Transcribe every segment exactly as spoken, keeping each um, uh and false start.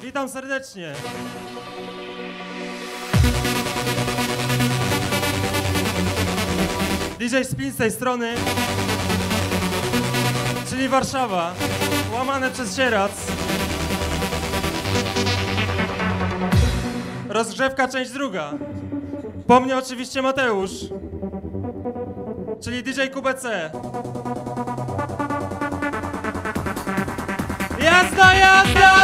Witam serdecznie. D J Spin z tej strony, czyli Warszawa, łamane przez Sieradz. Rozgrzewka część druga. Po mnie oczywiście Mateusz, czyli D J Q B C. Jazda, jazda!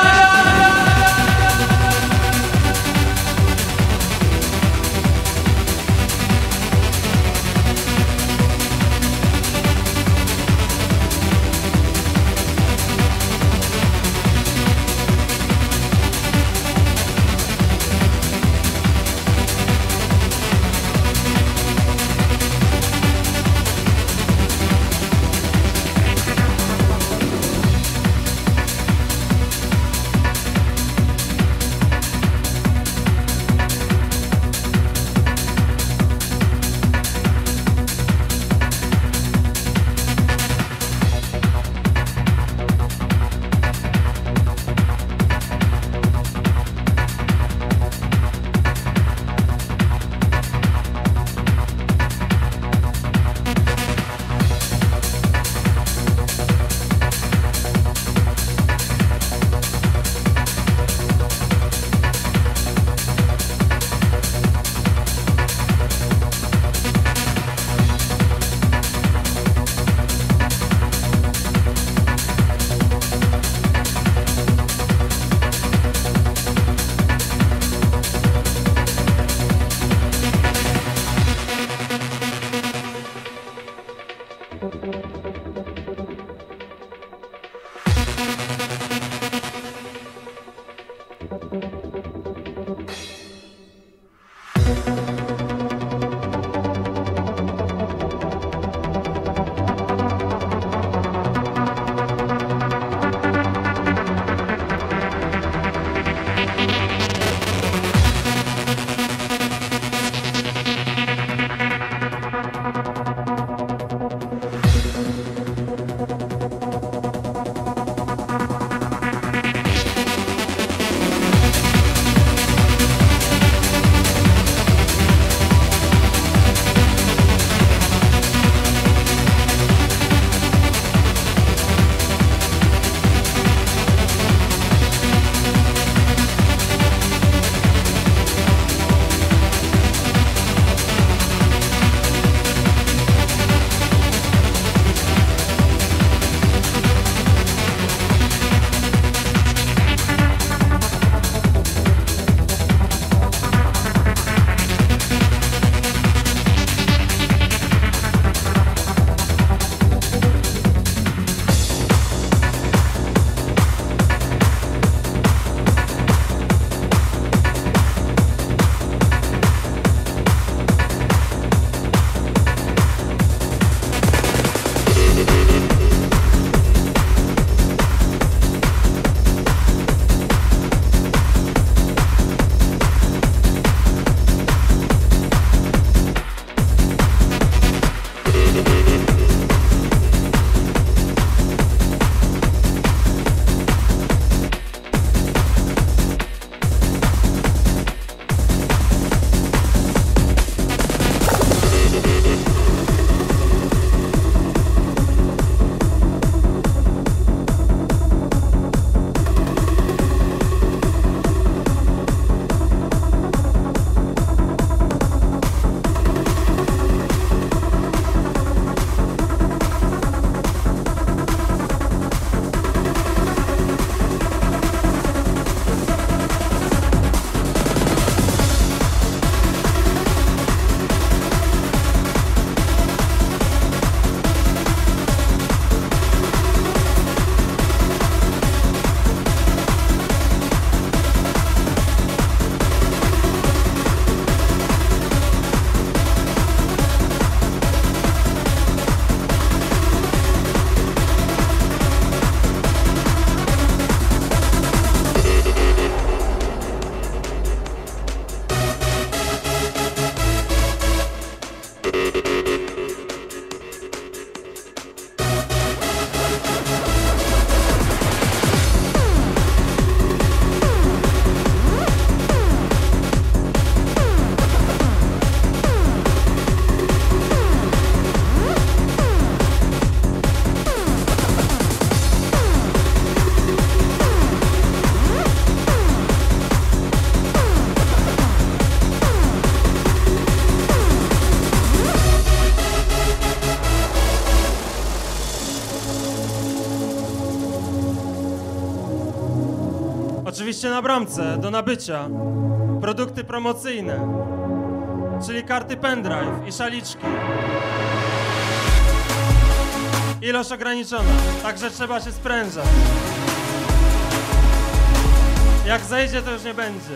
Oczywiście na bramce, do nabycia. Produkty promocyjne, czyli karty pendrive i szaliczki. Ilość ograniczona, także trzeba się sprężać. Jak zejdzie, to już nie będzie.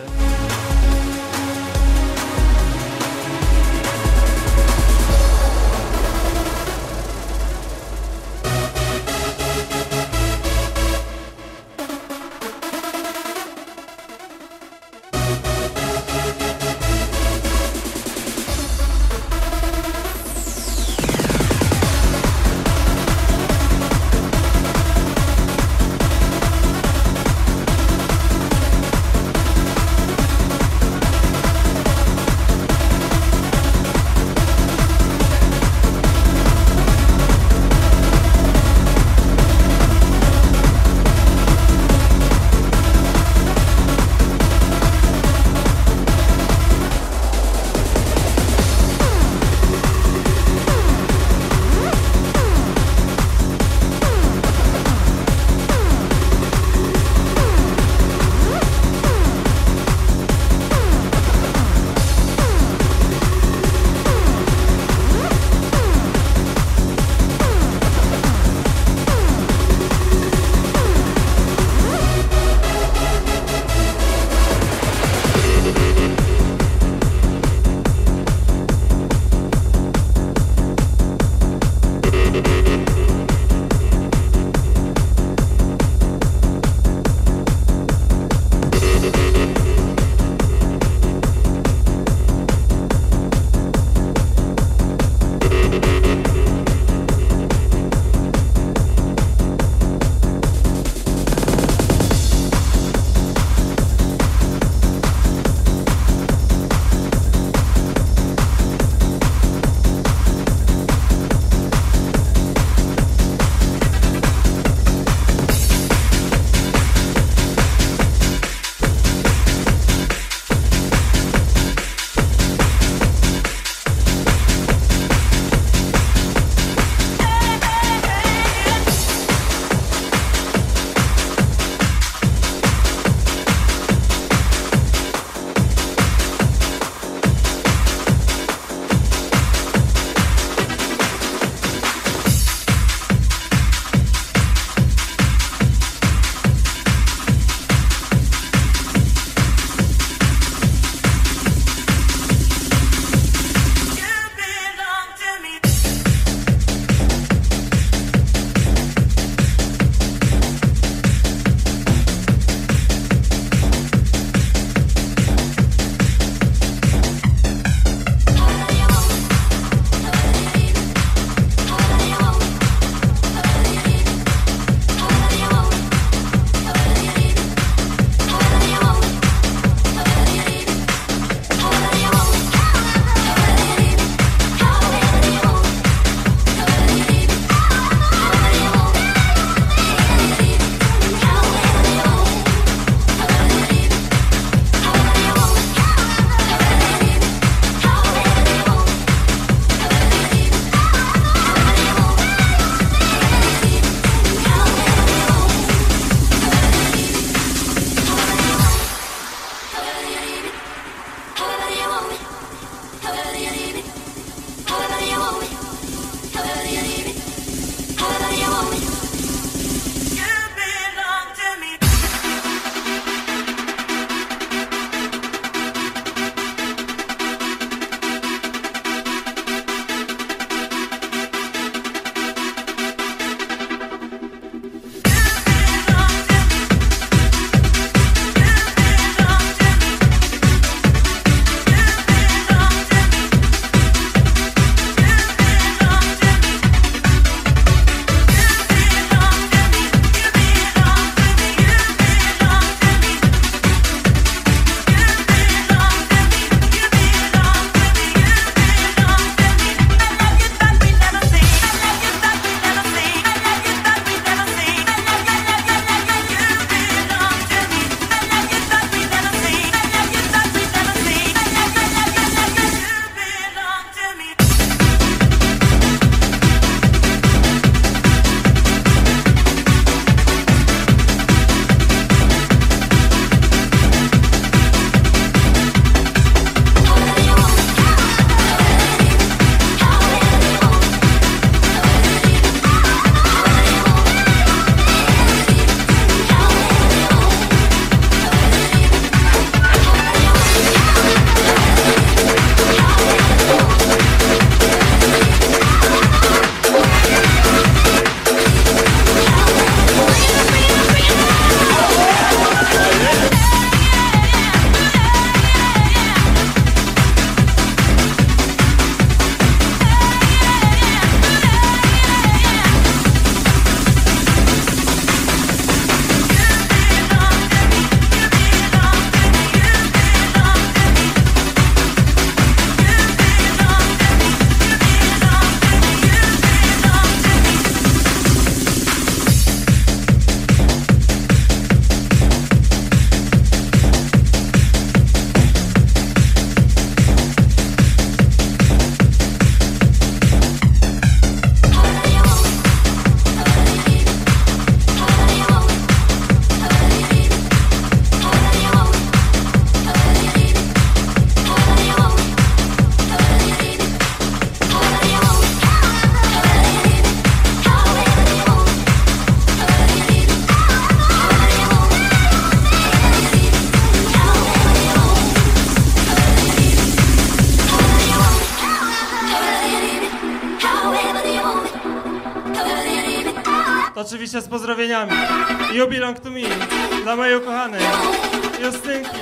oczywiście z pozdrowieniami. You belong to me, dla mojej ukochanej Justynki.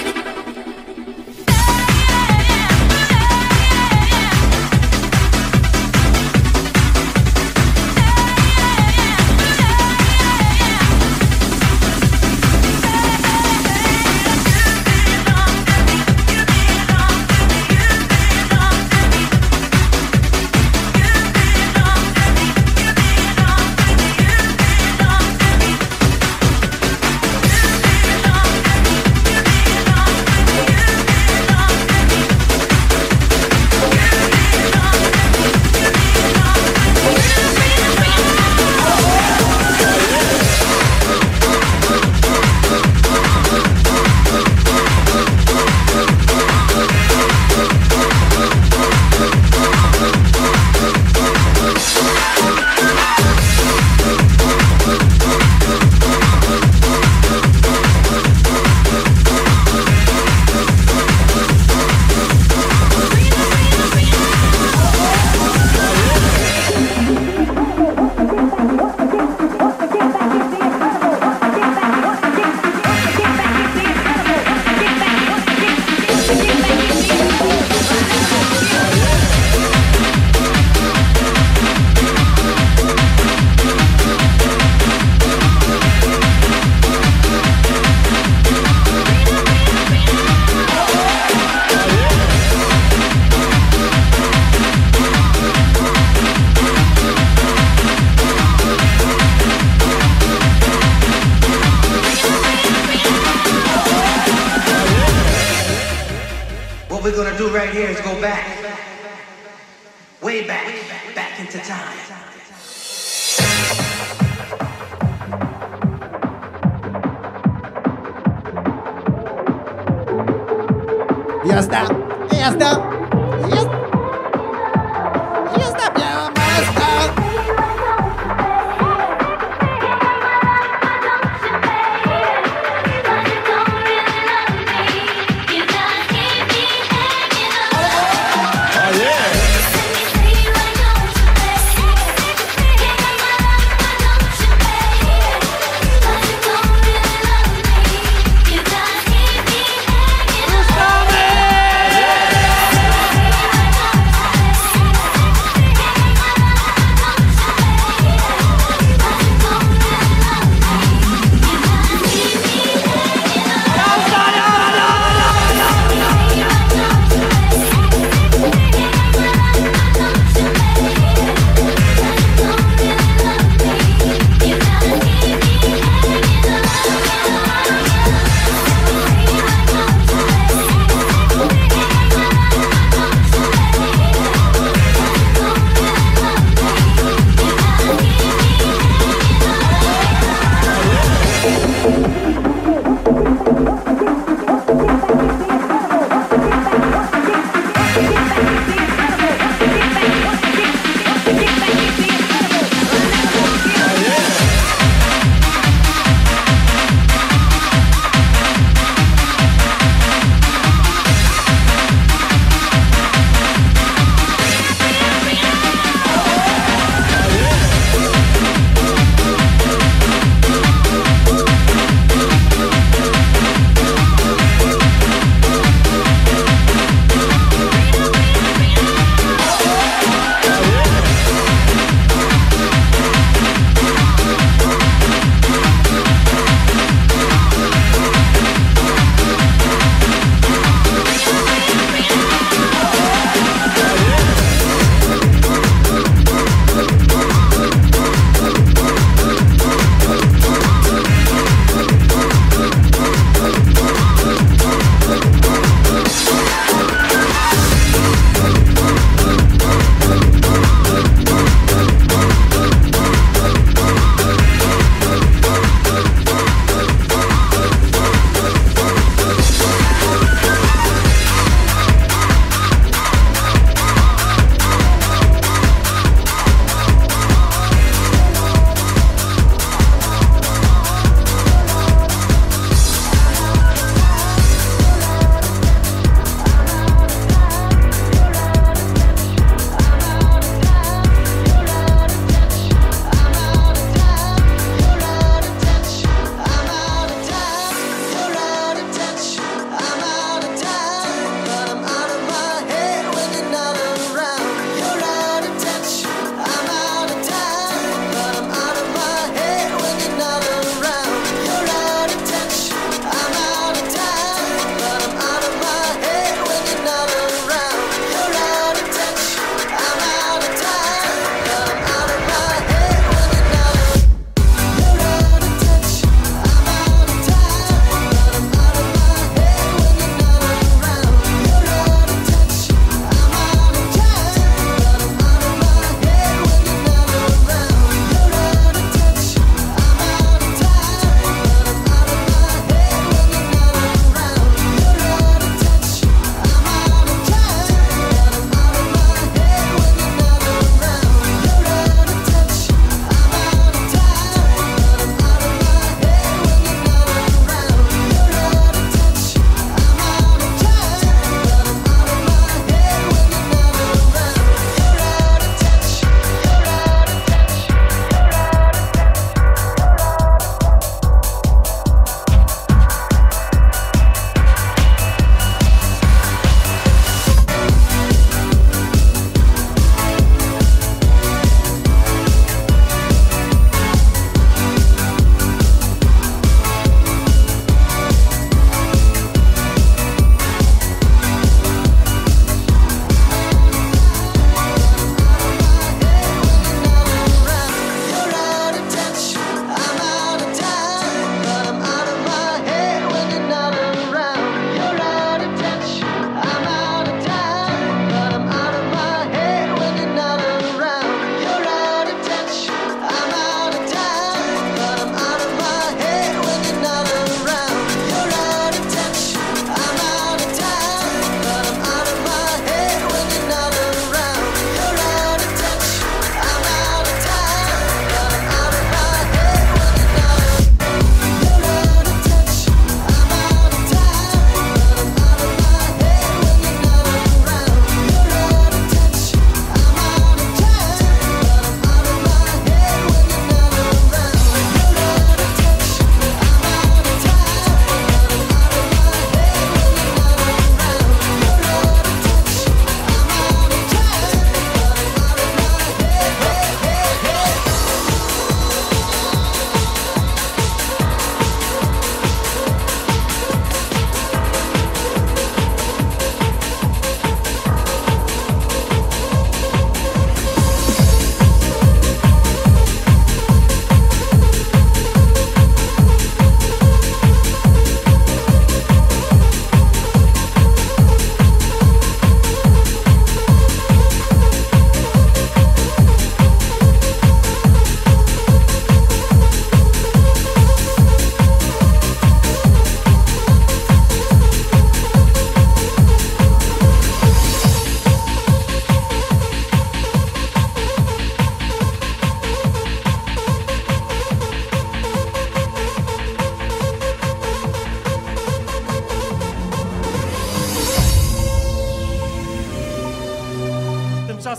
What we're gonna do right here is go back, way back, back into time. Jazda, jazda, jazda, jazda biała maska. Ruszamy!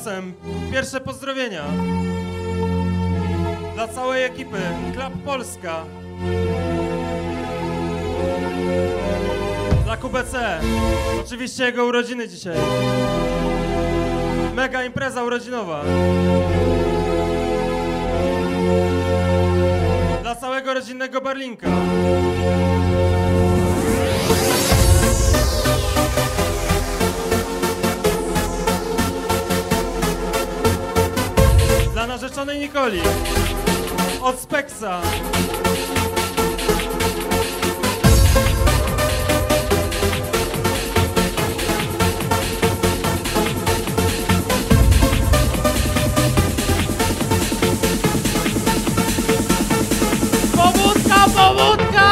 głosem pierwsze pozdrowienia dla całej ekipy Klap Polska, dla Q B C, oczywiście jego urodziny dzisiaj, mega impreza urodzinowa, dla całego rodzinnego Berlinka. Dla narzeczonej Nikoli od Speksa. Powódka, powódka!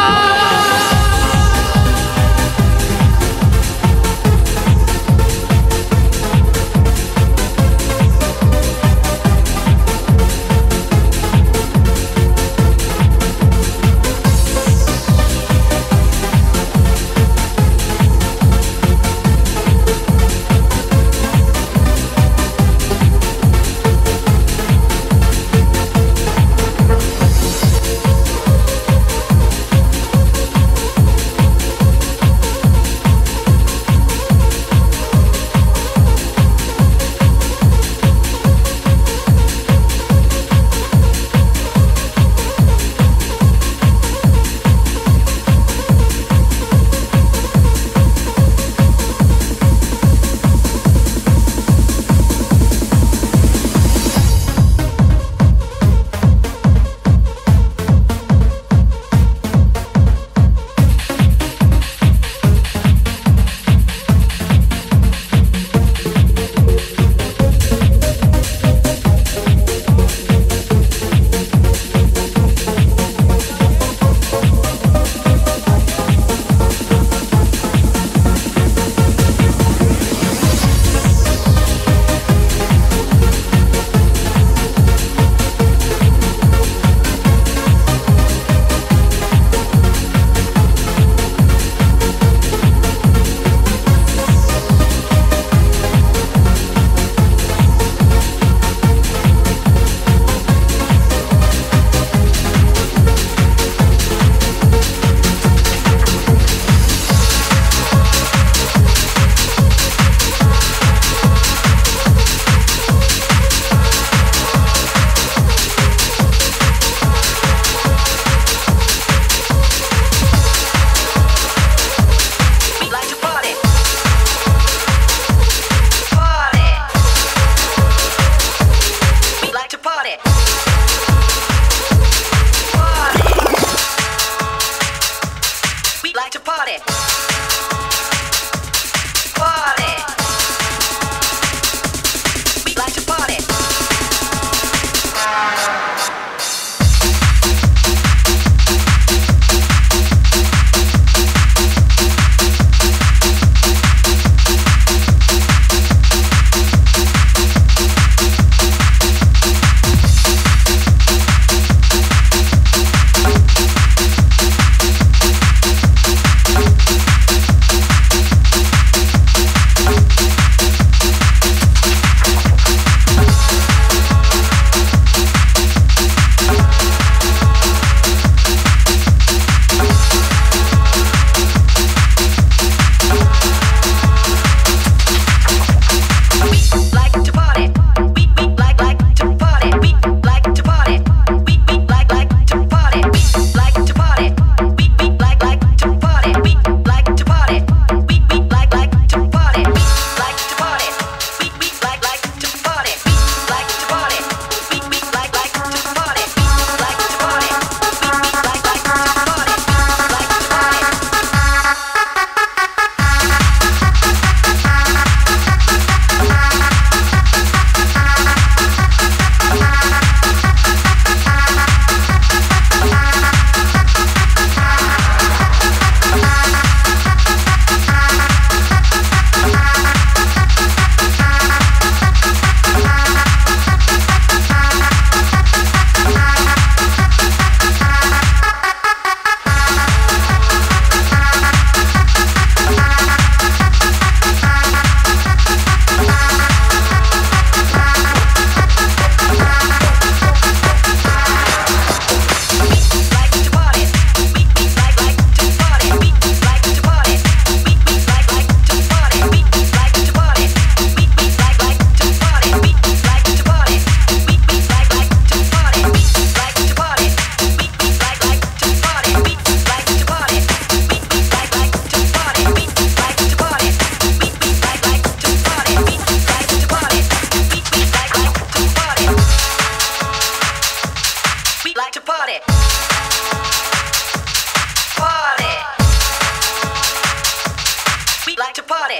party.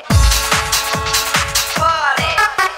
Party.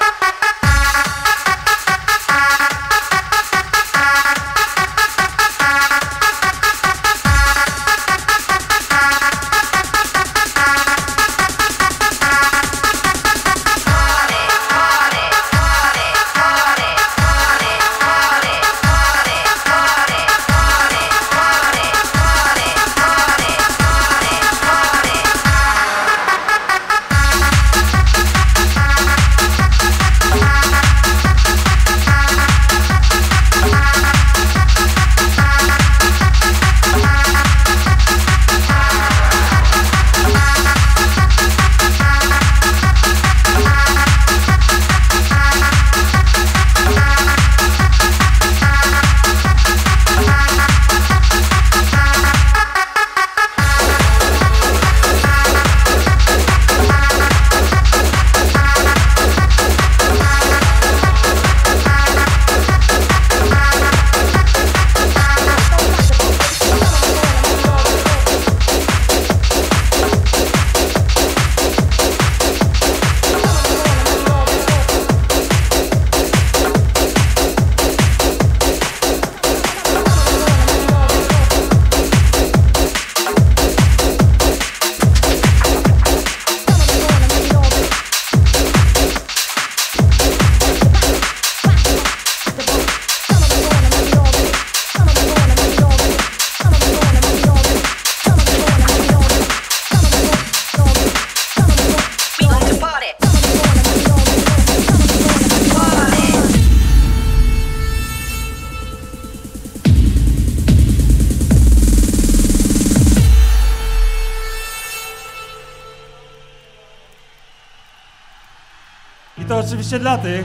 To oczywiście dla tych,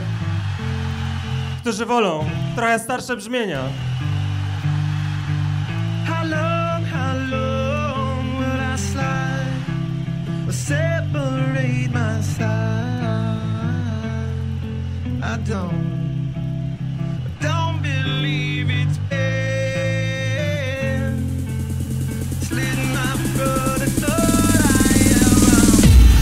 którzy wolą trochę starsze brzmienia. How long, how long will I slide or separate my side? I don't, I don't believe it's been slit my throat. I thought I am wrong.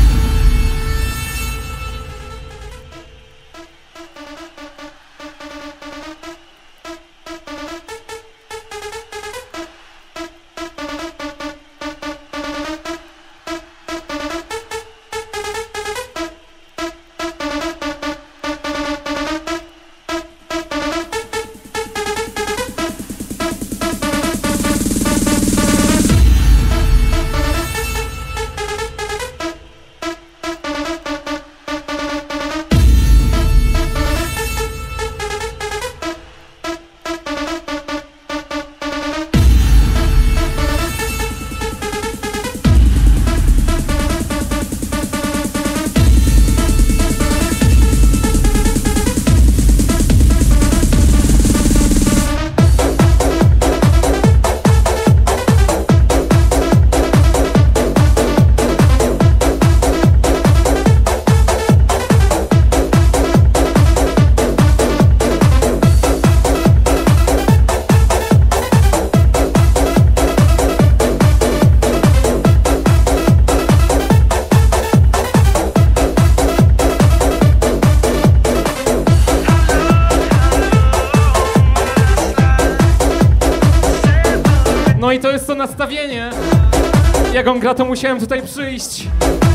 No i to jest to nastawienie. Jak on gra, to musiałem tutaj przyjść.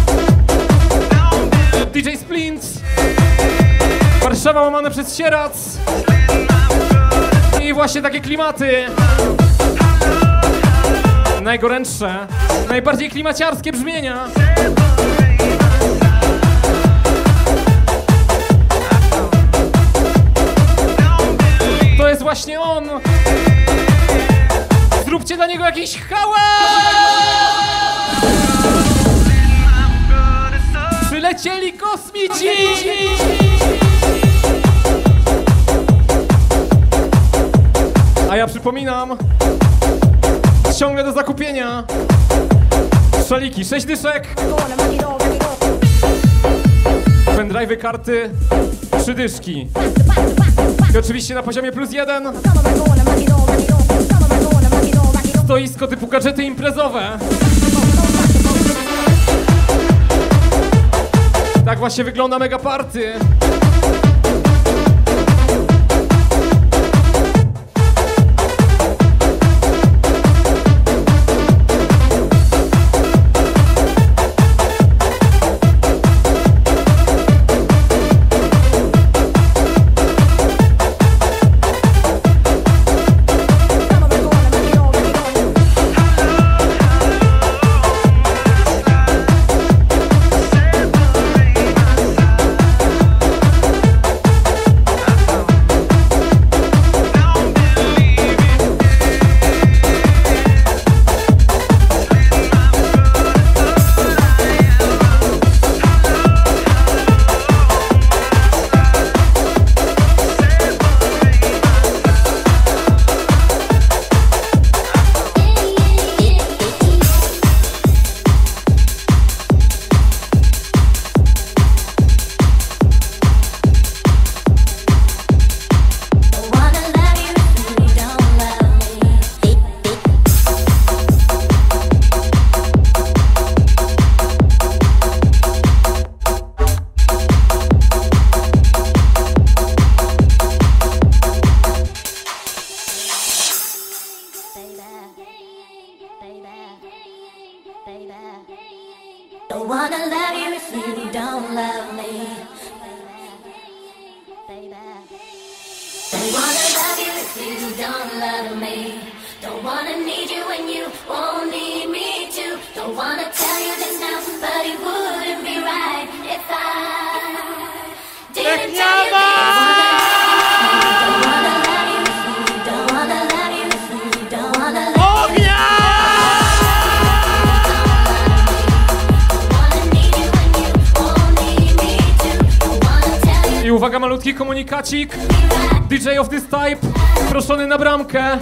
D J Splint, Warszawa łamane przez Sierac. I właśnie takie klimaty. Najgorętsze, najbardziej klimaciarskie brzmienia. To jest właśnie on. Zróbcie dla niego jakiś hałas! Przylecieli kosmici! A ja przypominam, ciągle do zakupienia szaliki, sześć dyszek, pendrive'y, karty, trzy dyszki. I oczywiście na poziomie plus jeden stoisko typu gadżety imprezowe. Tak właśnie wygląda mega party. Don't wanna love you if you don't love me. Don't wanna love you if you don't love me. Don't wanna need you when you won't need me to. Don't wanna tell you this now, but it wouldn't be right if I didn't tell you this. Don't wanna love you if you don't wanna love you if you don't wanna love you. I uwaga, malutki komunikacik. D J of this type, proszony na bramkę.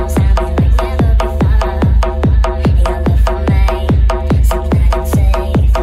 Safe.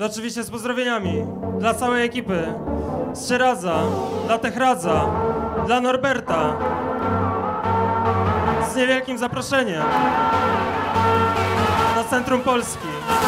oczywiście z pozdrowieniami dla całej ekipy. Z Sieradza, dla Techradza, dla Norberta. Z niewielkim zaproszeniem na centrum Polski.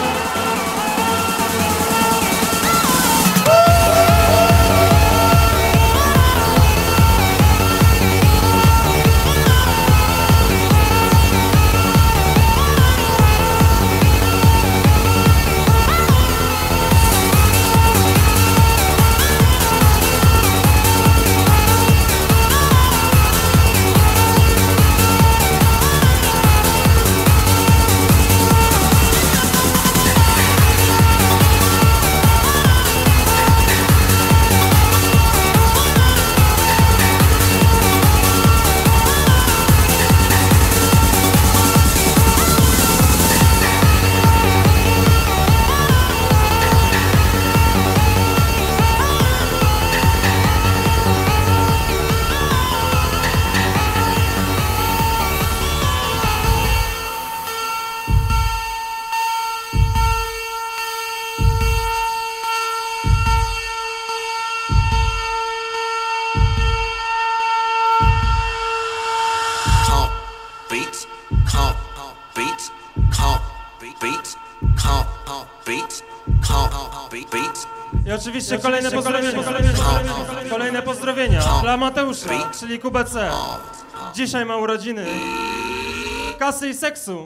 I oczywiście kolejne pozdrowienia, kolejne pozdrowienia dla Mateusza, czyli Kubę C. Dzisiaj ma urodziny. Kasy i seksu.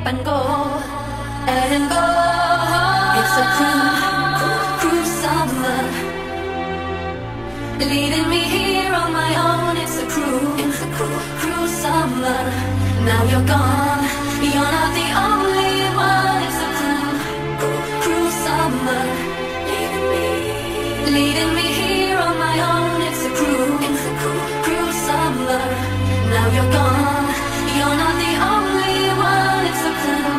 up and go, and go. It's a cruel, cruel summer, leaving me here on my own. It's a cruel, it's a cruel, cruel summer. Now you're gone, you're not the only one. It's a cruel, cruel, cruel summer, leaving me, leaving me here on my own. It's a cruel, it's a cruel, cruel summer. Now you're gone, you're not the only one. It's a cruel.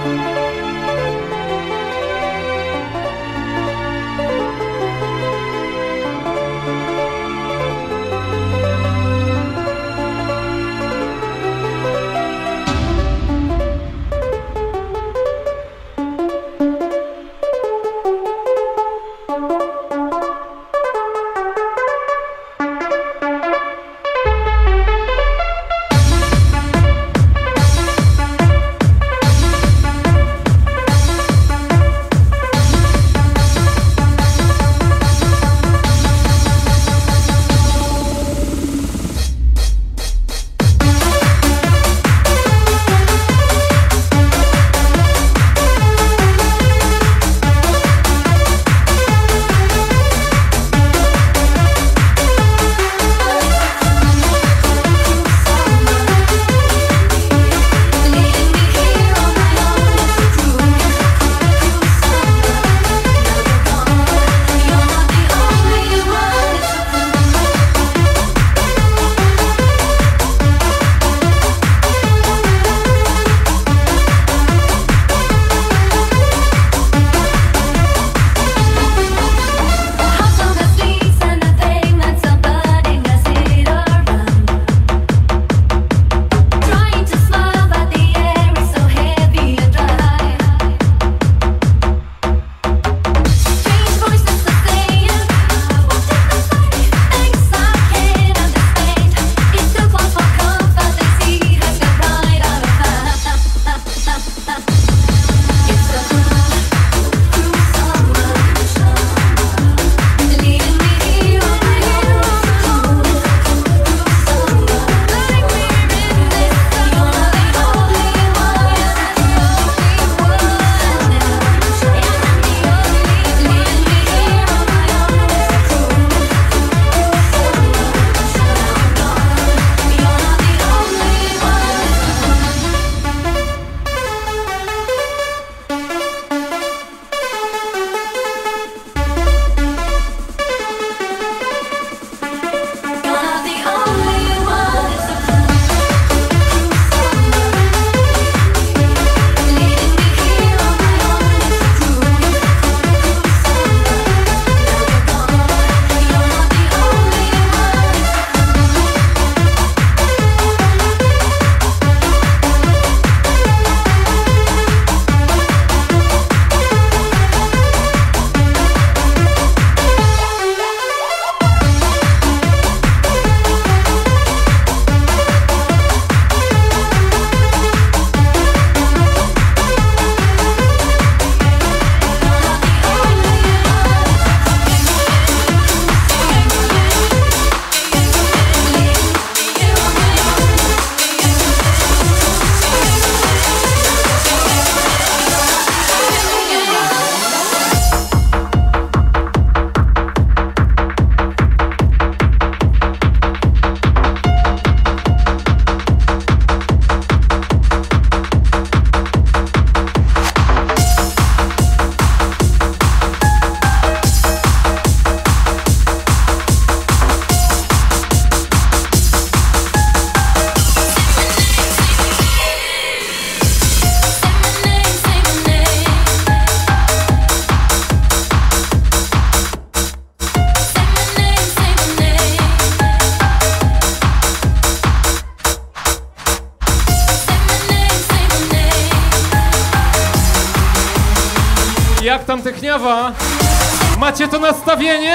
Jak tam Techniawa? Macie to nastawienie?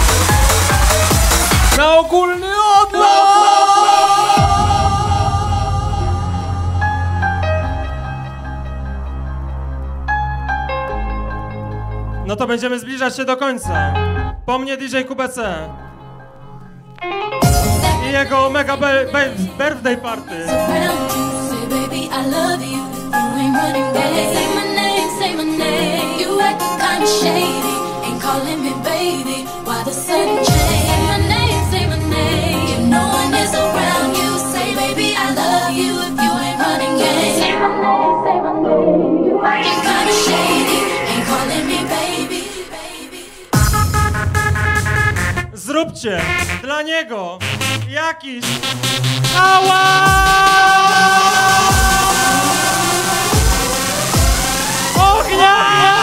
Na ogólny odlot! No to będziemy zbliżać się do końca. Po mnie D J Q B C i jego mega birthday party. Say, baby, I love you. You ain't running game. Say my name, say my name. You acting kinda shady, ain't calling me baby. Why the sudden change? Say my name, say my name. If no one is around you, say baby I love you. If you ain't running game. Say my name, say my name. You acting kinda shady, ain't calling me baby, baby. Zróbcie dla niego jakiś hałas! Ognia!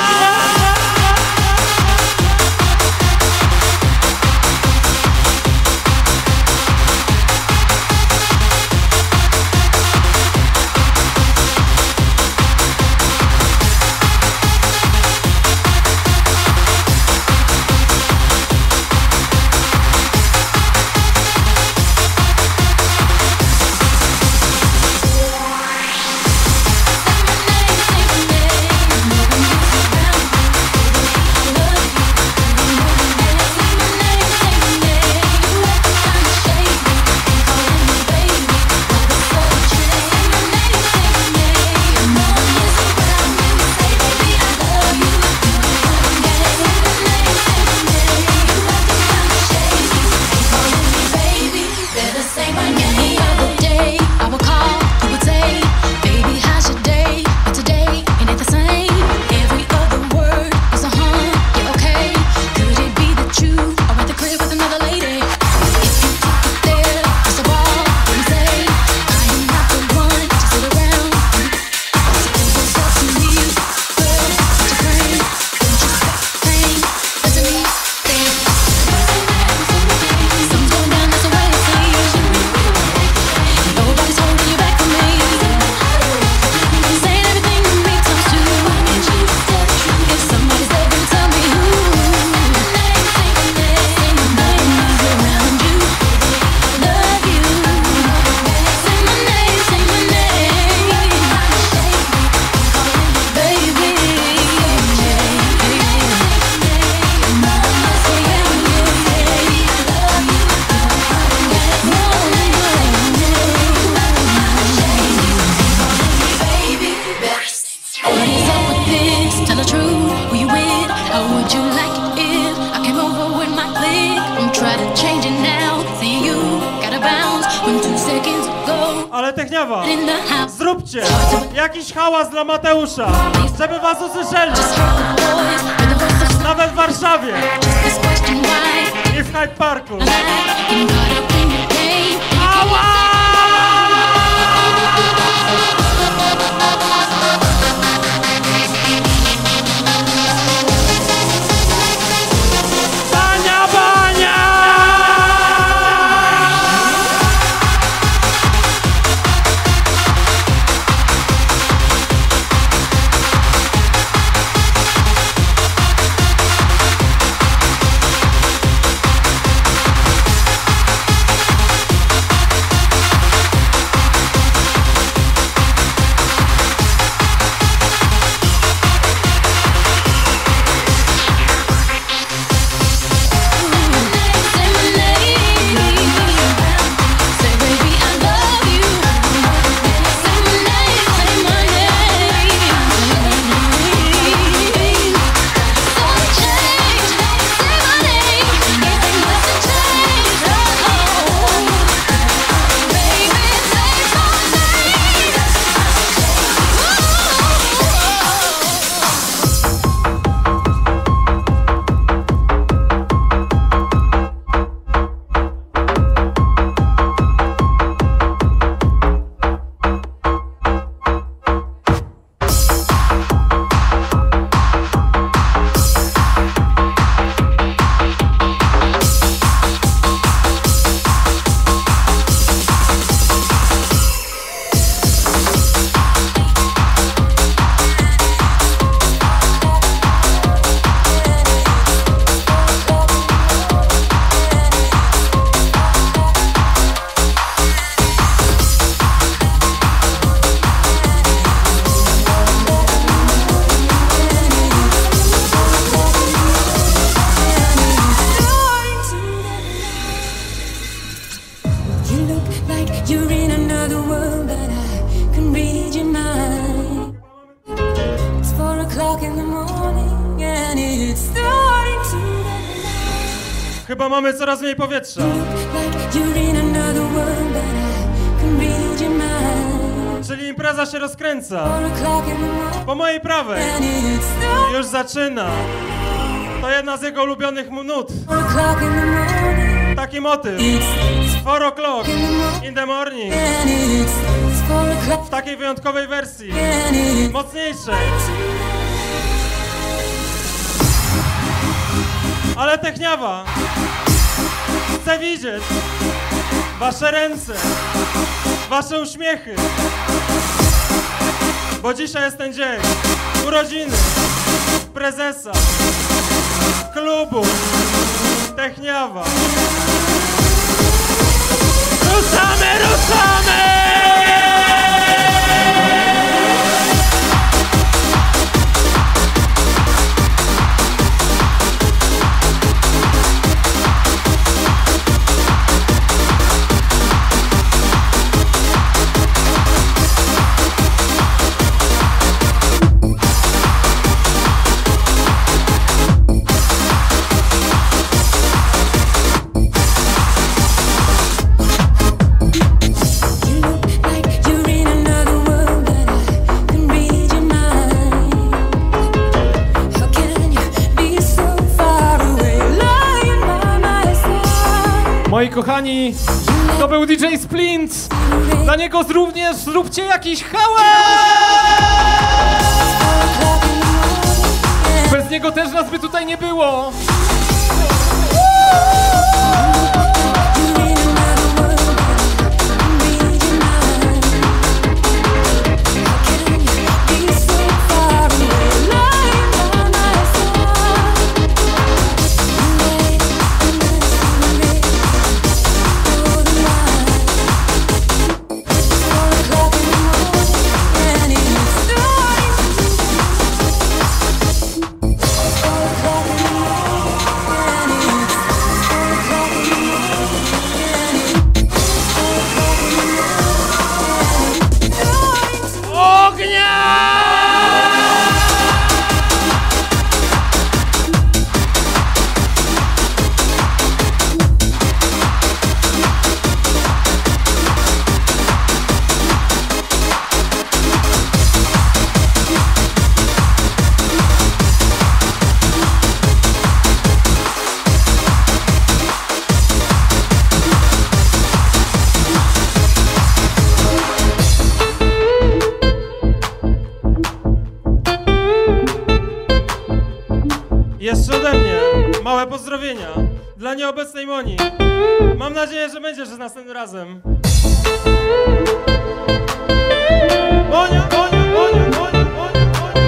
Ale Techniawa, zróbcie jakiś hałas dla Mateusza, żeby was usłyszeli. Nawet w Warszawie i w Hyde Parku. Hałas! Chyba mamy coraz mniej powietrza. Czyli impreza się rozkręca. Po mojej prawej już zaczyna. To jedna z jego ulubionych nut. Taki motyw. four o'clock in the morning. W takiej wyjątkowej wersji. Mocniejszej. Ale Techniawa chce widzieć wasze ręce, wasze uśmiechy. Bo dzisiaj jest ten dzień urodziny prezesa klubu Techniawa. Ruszamy, ruszamy! Moi kochani, to był D J Splint. Dla niego również zróbcie jakiś hałas! Bez niego też nas by tutaj nie było. Jeszcze ode mnie małe pozdrowienia dla nieobecnej Moni. Mam nadzieję, że będziesz z następnym razem. Monia, Monia, Monia, Monia, Monia, Monia.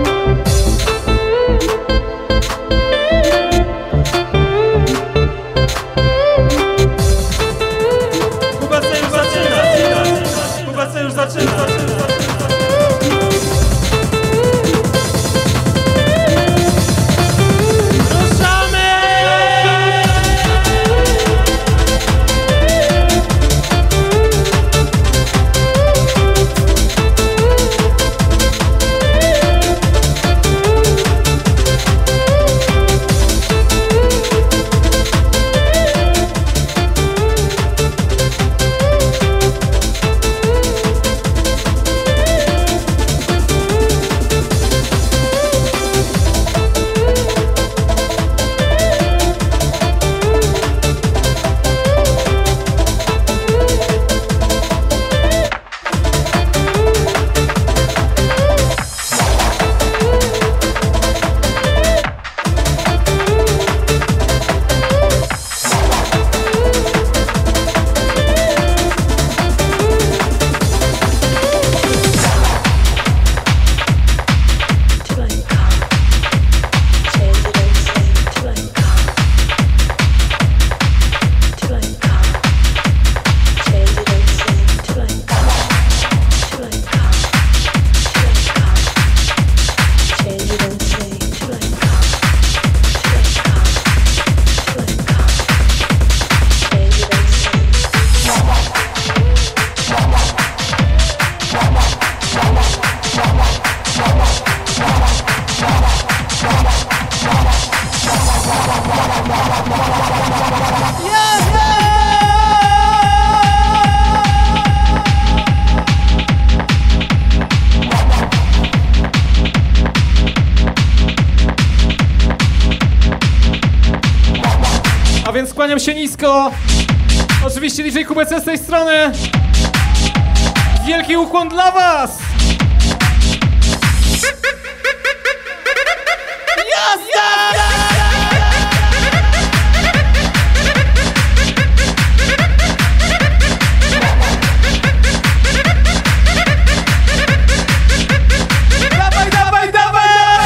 Kubece już zaczyna. Kubece już zaczyna. kłaniam się nisko. Oczywiście D J Kubece z tej strony. Wielki ukłon dla was! Jazda! Dawaj, dawaj, dawaj!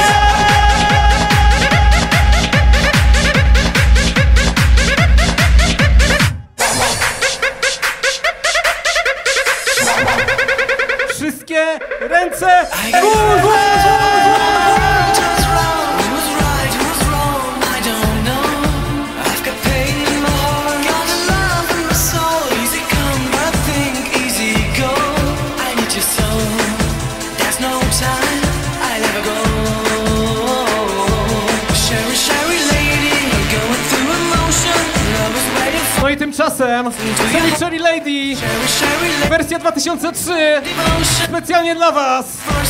Wszystkie ręce w górę! No i tymczasem Cherry Cherry Lady, wersja dwa tysiące trzy, specjalnie dla was.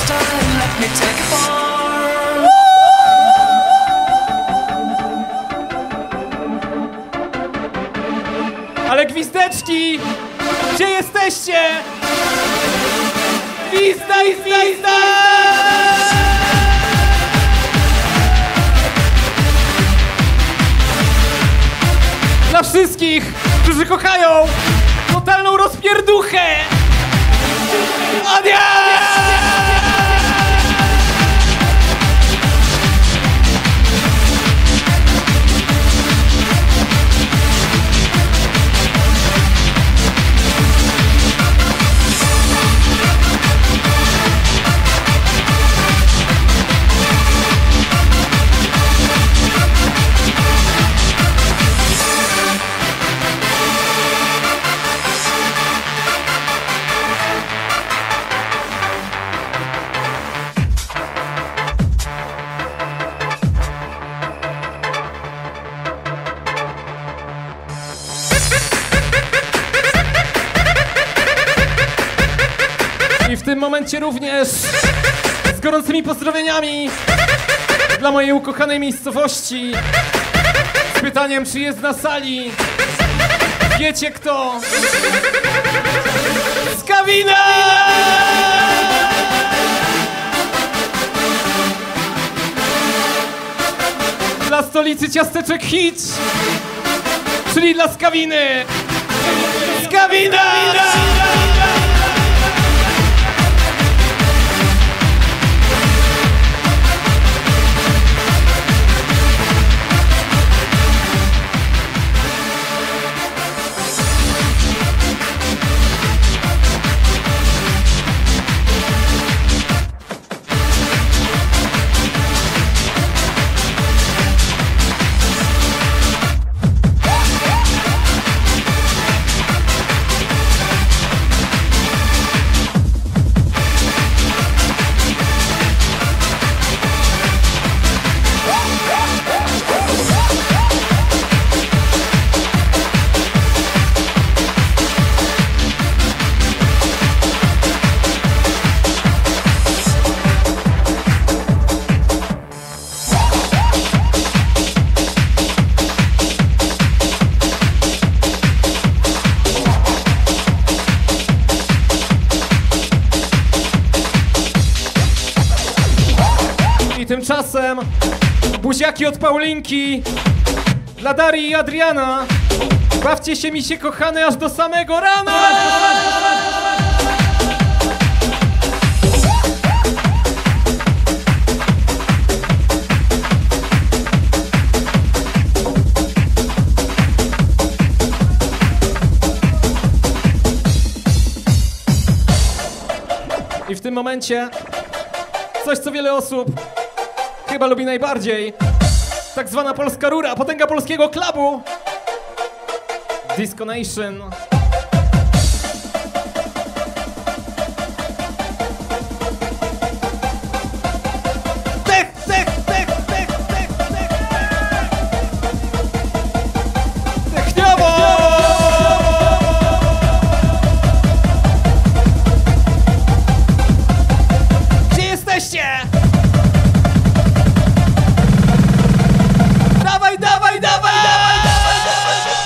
Ale gwizdeczki, gdzie jesteście? Gwizda, gwizda! Dla wszystkich, którzy kochają totalną rozpierduchę! Adios! I w tym momencie również z gorącymi pozdrowieniami dla mojej ukochanej miejscowości z pytaniem, czy jest na sali. Wiecie kto? Skawina! Dla stolicy ciasteczek hit, czyli dla Skawiny. Skawina! Tymczasem buziaki od Paulinki dla Darii i Adriana. Bawcie się mi się kochane aż do samego rana. I w tym momencie coś, co wiele osób chyba lubi najbardziej. Tak zwana polska rura, potęga polskiego klubu. Disco Nation. Tech, tech, tech, tech, tech, tech. Techniowo! Gdzie jesteście? Dawaj, dawaj, dawaj, dawaj, dawaj, dawaj.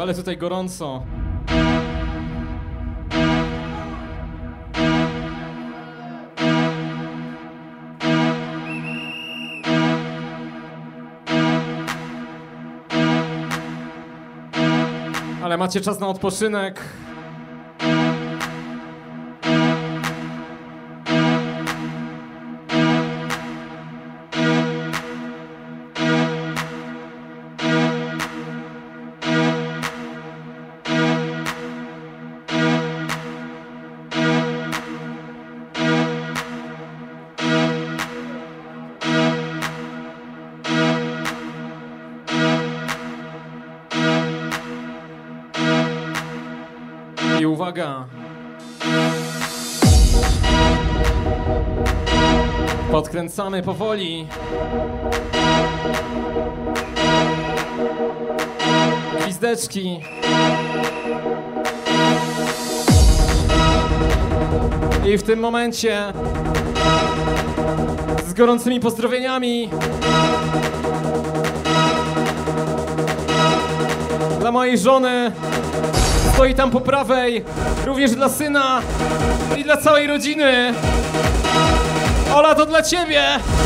Ale tutaj gorąco. Ale macie czas na odpoczynek. I uwaga! Podkręcamy powoli. Gwizdeczki. I w tym momencie z gorącymi pozdrowieniami dla mojej żony, stoi tam po prawej, również dla syna i dla całej rodziny. Ola, to dla ciebie!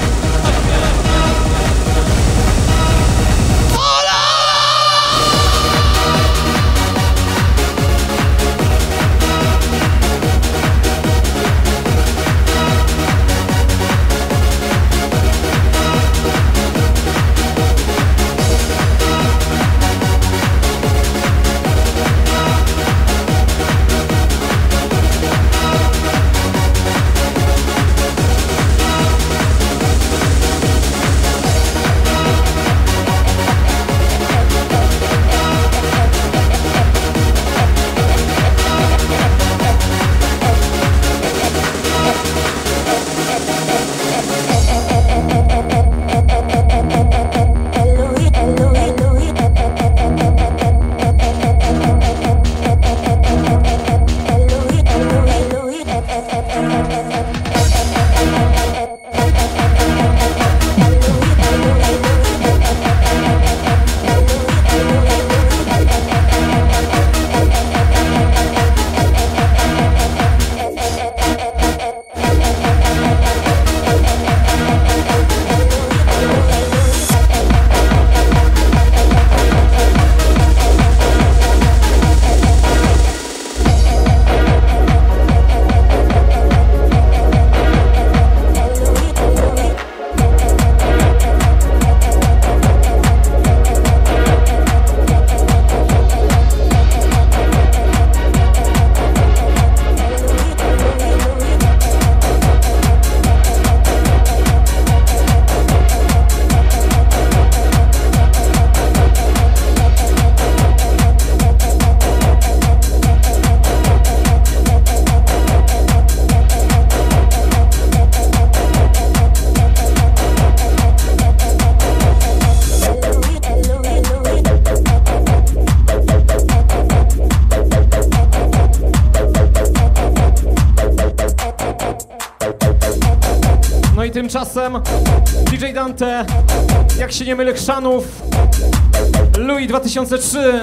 No i tymczasem D J Dante, jak się nie mylę, Chrzanów, Louis dwa tysiące trzy.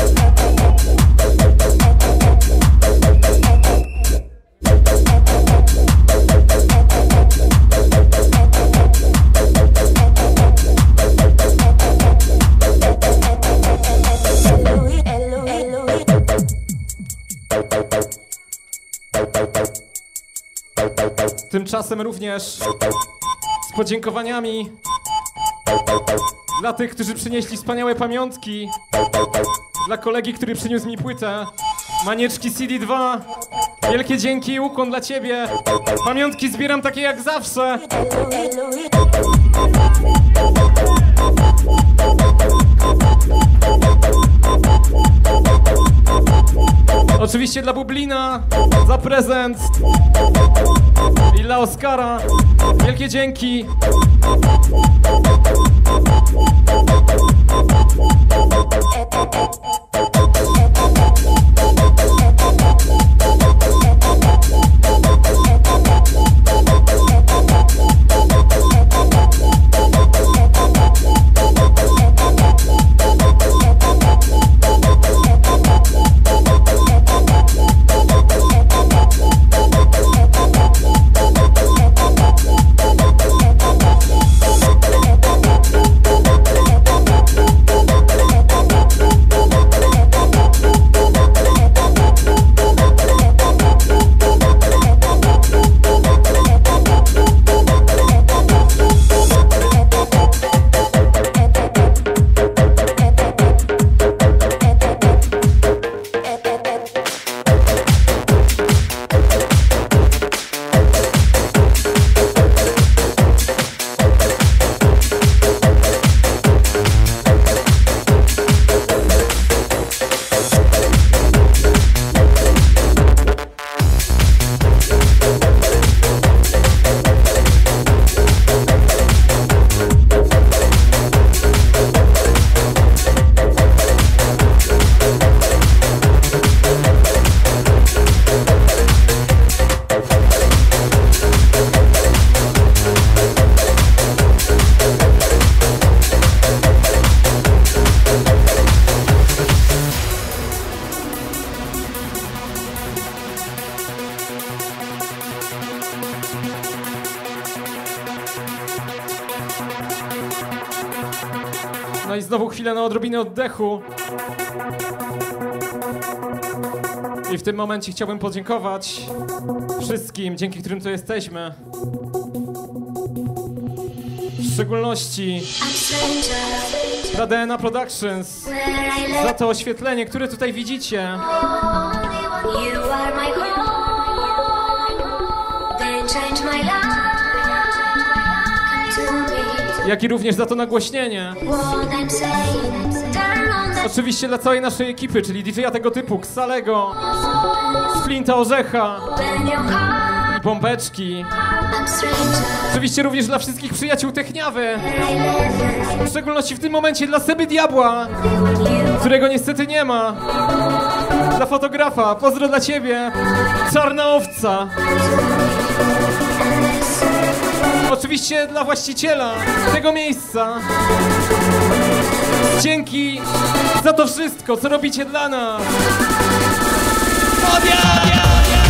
Tymczasem również z podziękowaniami dla tych, którzy przynieśli wspaniałe pamiątki, dla kolegi, który przyniósł mi płytę, Manieczki C D dwa. Wielkie dzięki, ukłon dla ciebie. Pamiątki zbieram takie jak zawsze. Oczywiście dla Bublina za prezent i dla Oskara. Wielkie dzięki. No i znowu chwilę na odrobinę oddechu. I w tym momencie chciałbym podziękować wszystkim, dzięki którym tu jesteśmy. W szczególności dla D N A Productions za to oświetlenie, które tutaj widzicie. Jak i również za to nagłośnienie. Oczywiście dla całej naszej ekipy, czyli D J-a tego typu, Ksalego, Splinta Orzecha i Bombeczki. Oczywiście również dla wszystkich przyjaciół Techniawy. W szczególności w tym momencie dla Seby Diabła, którego niestety nie ma. Dla fotografa, pozdro dla ciebie, Czarna Owca. Oczywiście dla właściciela tego miejsca. Dzięki za to wszystko, co robicie dla nas. Podjazd!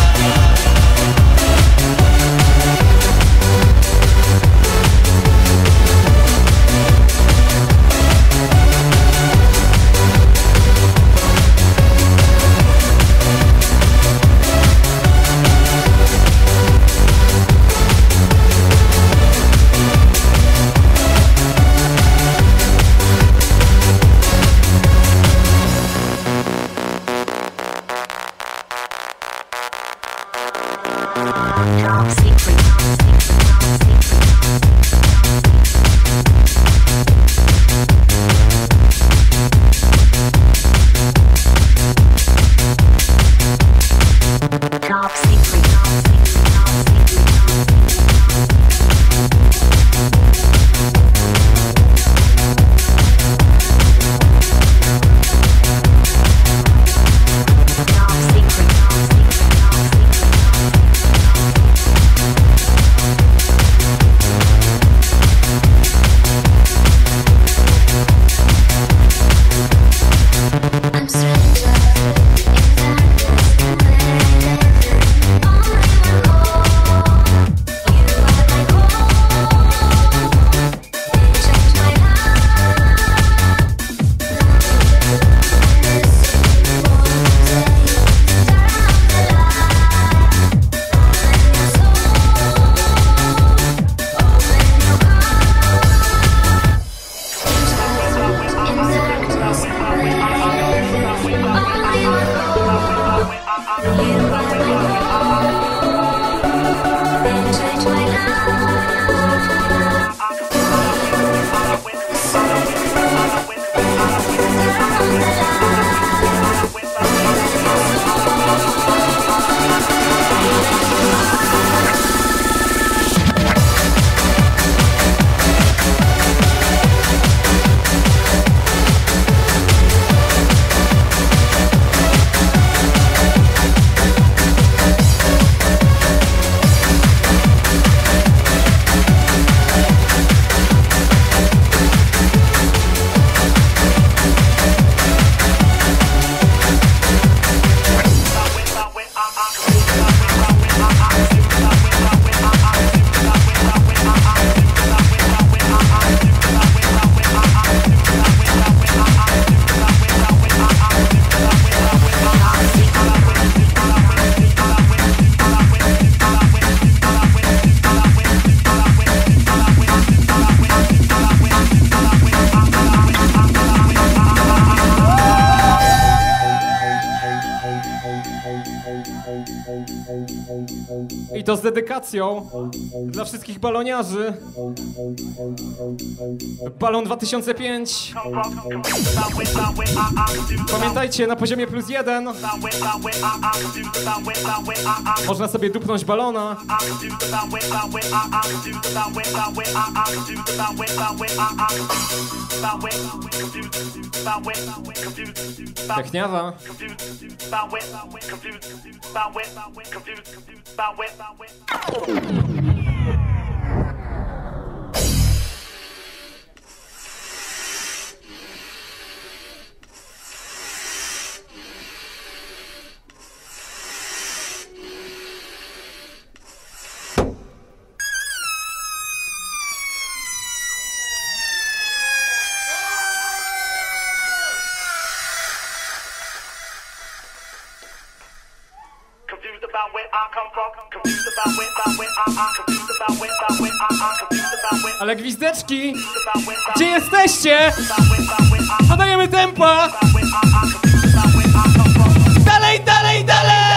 I to z dedykacją dla wszystkich baloniarzy. Balon dwa tysiące pięć. Pamiętajcie, na poziomie plus jeden można sobie dupnąć balona. Techniawa. Ale gwizdeczki, gdzie jesteście? Podajemy tempa! Dalej, dalej, dalej!